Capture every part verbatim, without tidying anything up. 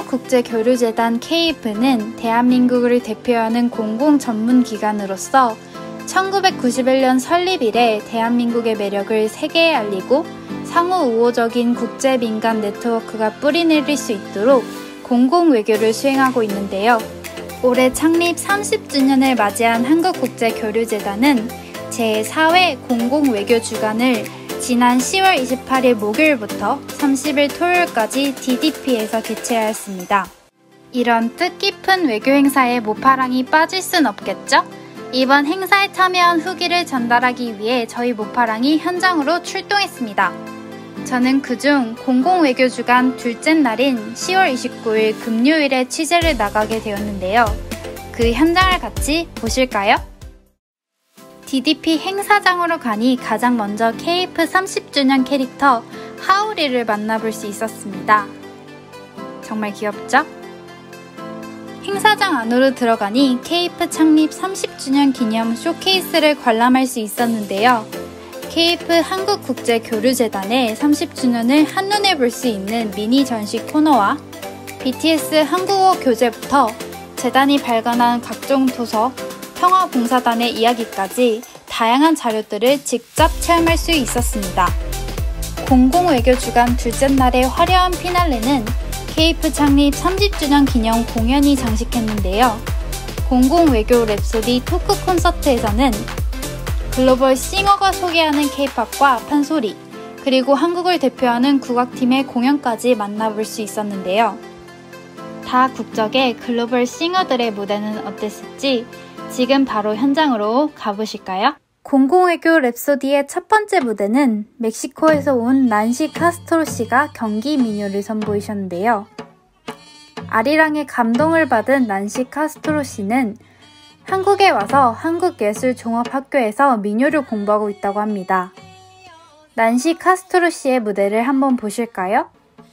한국국제교류재단 케이이피는 대한민국을 대표하는 공공 전문 기관으로서 천구백구십일 년 설립 이래 대한민국의 매력을 세계에 알리고 상호 우호적인 국제 민간 네트워크가 뿌리내릴 수 있도록 공공외교를 수행하고 있는데요. 올해 창립 삼십 주년을 맞이한 한국국제교류재단은 제사 회 공공외교 주간을 지난 시월 이십팔일 목요일부터 삼십일 토요일까지 디디피에서 개최하였습니다. 이런 뜻깊은 외교 행사에 모파랑이 빠질 순 없겠죠? 이번 행사에 참여한 후기를 전달하기 위해 저희 모파랑이 현장으로 출동했습니다. 저는 그중 공공외교 주간 둘째 날인 시월 이십구일 금요일에 취재를 나가게 되었는데요. 그 현장을 같이 보실까요? 디디피 행사장으로 가니 가장 먼저 케이이피 삼십 주년 캐릭터 하울이를 만나볼 수 있었습니다. 정말 귀엽죠? 행사장 안으로 들어가니 케이이피 창립 삼십 주년 기념 쇼케이스를 관람할 수 있었는데요. 케이이피 한국국제교류재단의 삼십 주년을 한눈에 볼 수 있는 미니 전시 코너와 비티에스 한국어 교재부터 재단이 발간한 각종 도서, 평화봉사단의 이야기까지 다양한 자료들을 직접 체험할 수 있었습니다. 공공외교 주간 둘째 날의 화려한 피날레는 케이이피 창립 삼십 주년 기념 공연이 장식했는데요. 공공외교 랩소디 토크 콘서트에서는 글로벌 싱어가 소개하는 케이팝과 판소리, 그리고 한국을 대표하는 국악팀의 공연까지 만나볼 수 있었는데요. 다 국적의 글로벌 싱어들의 무대는 어땠을지 지금 바로 현장으로 가보실까요? 공공외교 랩소디의 첫 번째 무대는 멕시코에서 온 난시 카스트로 씨가 경기 민요를 선보이셨는데요. 아리랑의 감동을 받은 난시 카스트로 씨는 한국에 와서 한국예술종합학교에서 민요를 공부하고 있다고 합니다. 난시 카스트로 씨의 무대를 한번 보실까요?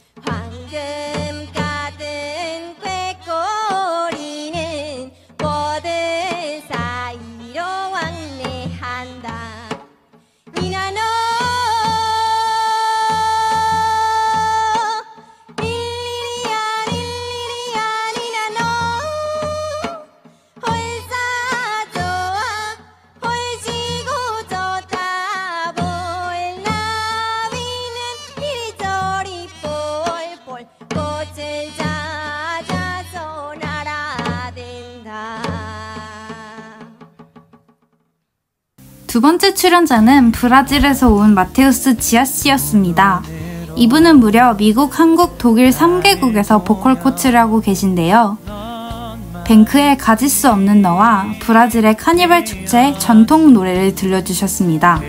두 번째 출연자는 브라질에서 온 마테우스 지아씨였습니다. 이분은 무려 미국, 한국, 독일 삼 개국에서 보컬 코치를 하고 계신데요. 뱅크의 가질 수 없는 너와 브라질의 카니발 축제 전통 노래를 들려주셨습니다.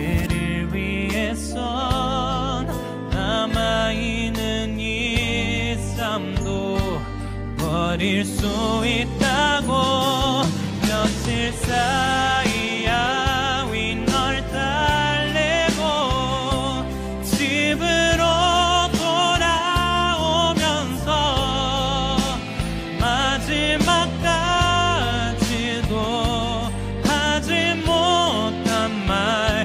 버릴 수 있다고 며칠 사이야 윗널 달래고 집으로 돌아오면서 마지막까지도 하지 못한 말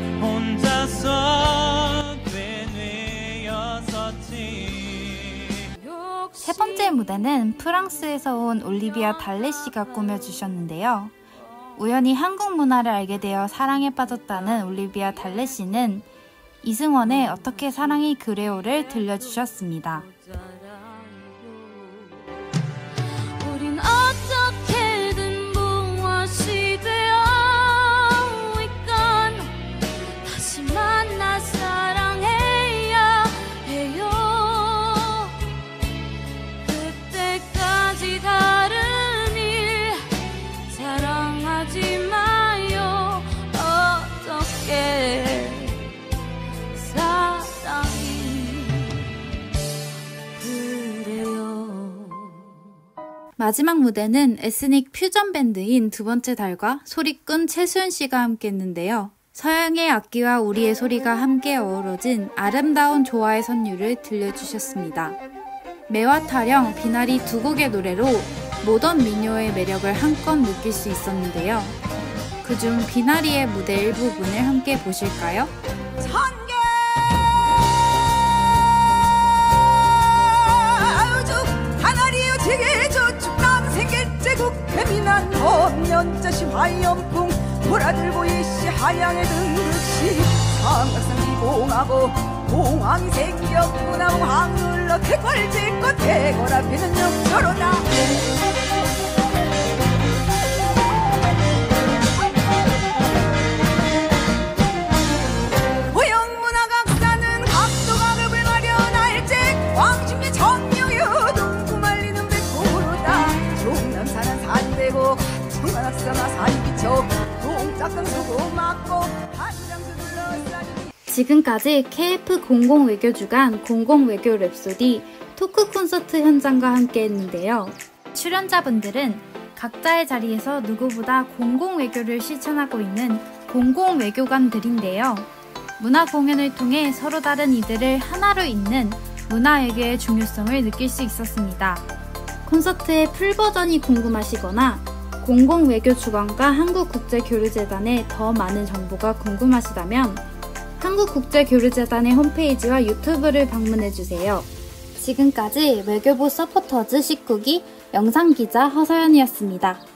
혼자서 되뇌었었지. 세 번째 무대는 프랑스에서 온 올리비아 달레 씨가 꾸며주셨는데요. 우연히 한국 문화를 알게 되어 사랑에 빠졌다는 올리비아 달레 씨는 이승원의 어떻게 사랑이 그래요를 들려주셨습니다. 우린 어떻게든 무엇이 되어 있건 다시 만나 사랑해야 해요. 그때까지 다른 일 사랑하지 마요. 어떻게 사랑이 그래요. 마지막 무대는 에스닉 퓨전 밴드인 두 번째 달과 소리꾼 최수연 씨가 함께 했는데요. 서양의 악기와 우리의 소리가 함께 어우러진 아름다운 조화의 선율을 들려주셨습니다. 매와 타령, 비나리 두 곡의 노래로 모던 민요의 매력을 한껏 느낄 수 있었는데요. 그중 비나리의 무대 일부분을 함께 보실까요? 천개 아우죽 하나리요 지금 지난 범연자시 화염궁 돌아들고 이씨 한양에 등극시 삼각산이 봉하고 공황이 생겼구나. 황을러 대궐 짓고 대궐 앞에는 영조로다. 고영문화각사는 각도각읍을 마련할 즉 왕십리 정유유 동구말리는 백호로다. 종남산은 산되고 청관악사나 산이 비쳐 동작강 수고 맞고 한장수 둘러싸니. 지금까지 케이에프 공공 외교 주간 공공 외교 랩소디 토크 콘서트 현장과 함께 했는데요. 출연자분들은 각자의 자리에서 누구보다 공공 외교를 실천하고 있는 공공 외교관들인데요. 문화 공연을 통해 서로 다른 이들을 하나로 잇는 문화 외교의 중요성을 느낄 수 있었습니다. 콘서트의 풀버전이 궁금하시거나 공공 외교 주간과 한국국제교류재단의 더 많은 정보가 궁금하시다면 한국국제교류재단의 홈페이지와 유튜브를 방문해주세요. 지금까지 외교부 서포터즈 십구 기 영상기자 허서연이었습니다.